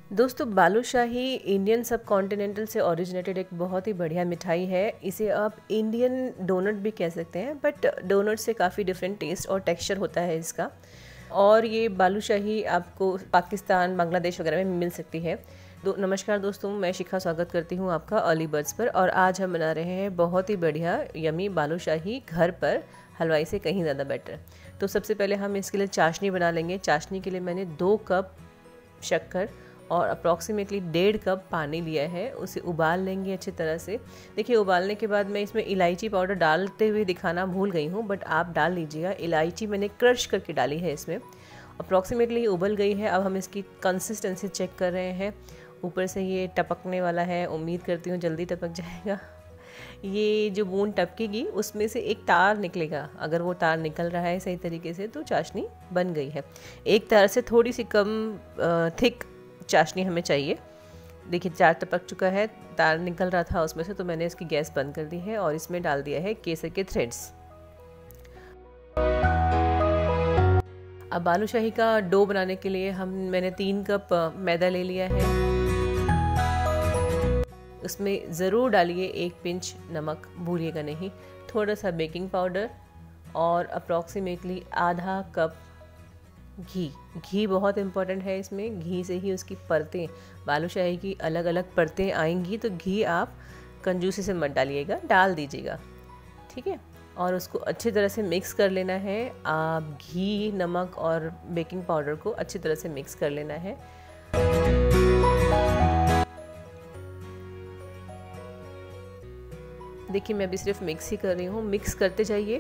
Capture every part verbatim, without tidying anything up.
दोस्तों, balushahi Indian subcontinental से originated एक बहुत ही बढ़िया मिठाई है। इसे आप इंडियन डोनट भी कह सकते हैं, बट डोनट से काफ़ी डिफरेंट टेस्ट और टेक्सचर होता है इसका। और ये बालूशाही आपको पाकिस्तान, बांग्लादेश वगैरह में मिल सकती है। दो नमस्कार दोस्तों, मैं शिखा स्वागत करती हूँ आपका अर्ली बर्ड्स पर। और आज हम बना रहे हैं बहुत ही बढ़िया यमी बालूशाही घर पर, हलवाई से कहीं ज़्यादा बेटर। तो सबसे पहले हम इसके लिए चाशनी बना लेंगे। चाशनी के लिए मैंने दो कप शक्कर और अप्रॉक्सीमेटली डेढ़ कप पानी लिया है। उसे उबाल लेंगे अच्छी तरह से। देखिए, उबालने के बाद मैं इसमें इलायची पाउडर डालते हुए दिखाना भूल गई हूँ, बट आप डाल लीजिएगा। इलायची मैंने क्रश करके डाली है इसमें। अप्रॉक्सीमेटली उबल गई है। अब हम इसकी कंसिस्टेंसी चेक कर रहे हैं। ऊपर से ये टपकने वाला है, उम्मीद करती हूँ जल्दी टपक जाएगा। ये जो बूंद टपकेगी उसमें से एक तार निकलेगा। अगर वो तार निकल रहा है सही तरीके से तो चाशनी बन गई है। एक तार से थोड़ी सी कम थिक चाशनी हमें चाहिए। देखिए, चार टपक चुका है, तार निकल रहा था उसमें से, तो मैंने इसकी गैस बंद कर दी है और इसमें डाल दिया है केसर के थ्रेड्स। अब बालूशाही का डो बनाने के लिए हम मैंने तीन कप मैदा ले लिया है। उसमें ज़रूर डालिए एक पिंच नमक, भूलिएगा नहीं, थोड़ा सा बेकिंग पाउडर और अप्रॉक्सीमेटली आधा कप घी। घी बहुत इम्पॉर्टेंट है इसमें। घी से ही उसकी परतें, बालूशाही की अलग अलग परतें आएंगी। तो घी आप कंजूसी से मत डालिएगा, डाल दीजिएगा, ठीक है। और उसको अच्छी तरह से मिक्स कर लेना है। आप घी, नमक और बेकिंग पाउडर को अच्छी तरह से मिक्स कर लेना है। देखिए, मैं भी सिर्फ मिक्स ही कर रही हूँ। मिक्स करते जाइए।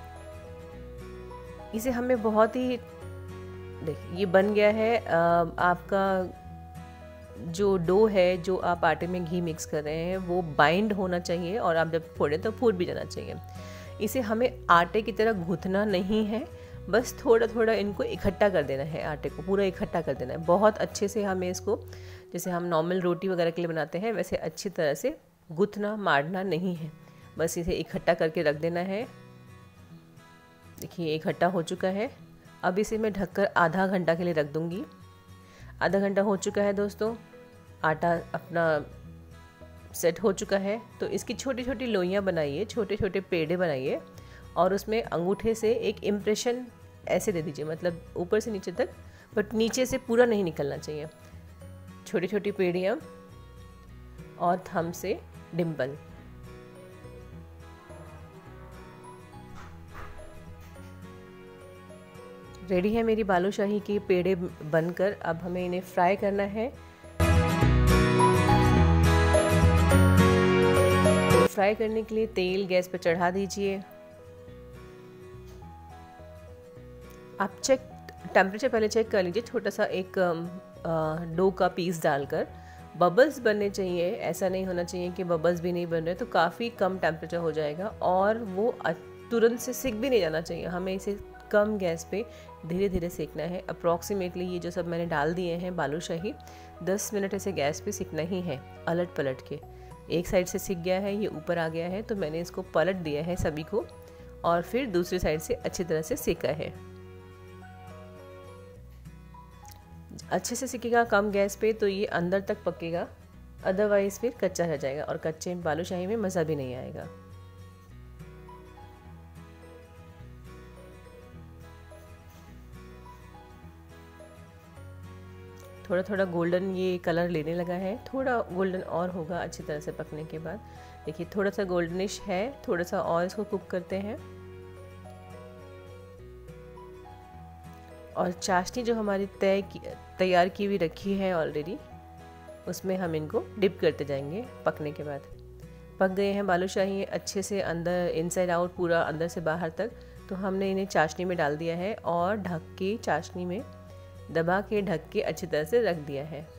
इसे हमें बहुत ही, देखिए ये बन गया है। आपका जो डो है, जो आप आटे में घी मिक्स कर रहे हैं, वो बाइंड होना चाहिए और आप जब फोड़ें तो फूट भी जाना चाहिए। इसे हमें आटे की तरह गूंथना नहीं है, बस थोड़ा थोड़ा इनको इकट्ठा कर देना है। आटे को पूरा इकट्ठा कर देना है। बहुत अच्छे से हमें इसको, जैसे हम नॉर्मल रोटी वगैरह के लिए बनाते हैं, वैसे अच्छी तरह से गूंथना, मारना नहीं है। बस इसे इकट्ठा करके रख देना है। देखिए, इकट्ठा हो चुका है। अब इसे मैं ढककर आधा घंटा के लिए रख दूंगी। आधा घंटा हो चुका है दोस्तों, आटा अपना सेट हो चुका है। तो इसकी छोटी छोटी लोइयाँ बनाइए, छोटे छोटे पेड़े बनाइए और उसमें अंगूठे से एक इम्प्रेशन ऐसे दे दीजिए, मतलब ऊपर से नीचे तक, बट नीचे से पूरा नहीं निकलना चाहिए। छोटी छोटी पेड़ियाँ और थंब से डिम्पल। रेडी है मेरी बालूशाही के पेड़े बनकर। अब हमें इन्हें फ्राई करना है। फ्राई करने के लिए तेल गैस पर चढ़ा दीजिए। आप चेक टेम्परेचर पहले चेक कर लीजिए। छोटा सा एक डो का पीस डालकर बबल्स बनने चाहिए। ऐसा नहीं होना चाहिए कि बबल्स भी नहीं बन रहे, तो काफ़ी कम टेम्परेचर हो जाएगा और वो तुरंत से सिक भी नहीं जाना चाहिए। हमें इसे कम गैस पे धीरे धीरे सेकना है। अप्रॉक्सीमेटली ये जो सब मैंने डाल दिए हैं बालूशाही, दस मिनट ऐसे गैस पे सिकना ही है, अलट पलट के। एक साइड से सिक गया है, ये ऊपर आ गया है, तो मैंने इसको पलट दिया है सभी को और फिर दूसरी साइड से अच्छी तरह से सेका है। अच्छे से सिकेगा कम गैस पे तो ये अंदर तक पकेगा, अदरवाइज फिर कच्चा रह जाएगा और कच्चे बालूशाही में मज़ा भी नहीं आएगा। थोड़ा थोड़ा गोल्डन ये कलर लेने लगा है। थोड़ा गोल्डन और होगा अच्छी तरह से पकने के बाद। देखिए, थोड़ा सा गोल्डनिश है, थोड़ा सा और इसको कुक करते हैं। और चाशनी जो हमारी तय की तैयार की हुई रखी है ऑलरेडी, उसमें हम इनको डिप करते जाएंगे पकने के बाद। पक गए हैं बालूशाही अच्छे से, अंदर इनसाइड आउट, पूरा अंदर से बाहर तक। तो हमने इन्हें चाशनी में डाल दिया है और ढक के, चाशनी में दबा के ढक के अच्छी तरह से रख दिया है।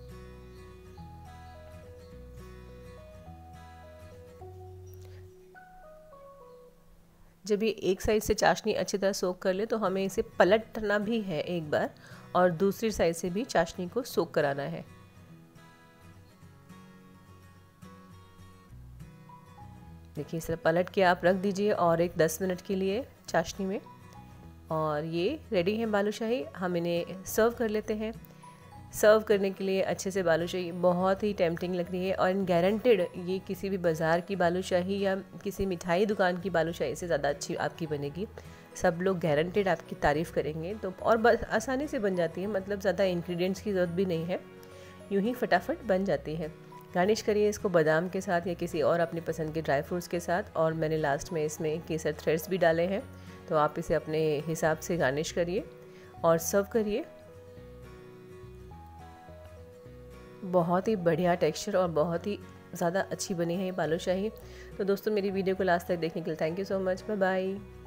जब ये एक साइड से चाशनी अच्छी तरह सोक कर ले तो हमें इसे पलटना भी है एक बार और दूसरी साइड से भी चाशनी को सोक कराना है। देखिए, इस तरह पलट के आप रख दीजिए और एक दस मिनट के लिए चाशनी में। और ये रेडी है बालूशाही। हम इन्हें सर्व कर लेते हैं। सर्व करने के लिए अच्छे से बालूशाही बहुत ही टेम्पटिंग लग रही है और गारंटेड ये किसी भी बाज़ार की बालूशाही या किसी मिठाई दुकान की बालूशाही से ज़्यादा अच्छी आपकी बनेगी। सब लोग गारंटेड आपकी तारीफ़ करेंगे। तो और बस आसानी से बन जाती है, मतलब ज़्यादा इंग्रेडिएंट्स की ज़रूरत भी नहीं है, यूँ ही फटाफट बन जाती है। गार्निश करिए इसको बादाम के साथ या किसी और अपनी पसंद के ड्राई फ्रूट्स के साथ। और मैंने लास्ट में इसमें केसर थ्रेड्स भी डाले हैं, तो आप इसे अपने हिसाब से गार्निश करिए और सर्व करिए। बहुत ही बढ़िया टेक्सचर और बहुत ही ज़्यादा अच्छी बनी है ये बालूशाही। तो दोस्तों, मेरी वीडियो को लास्ट तक देखने के लिए thank you so much. Bye bye.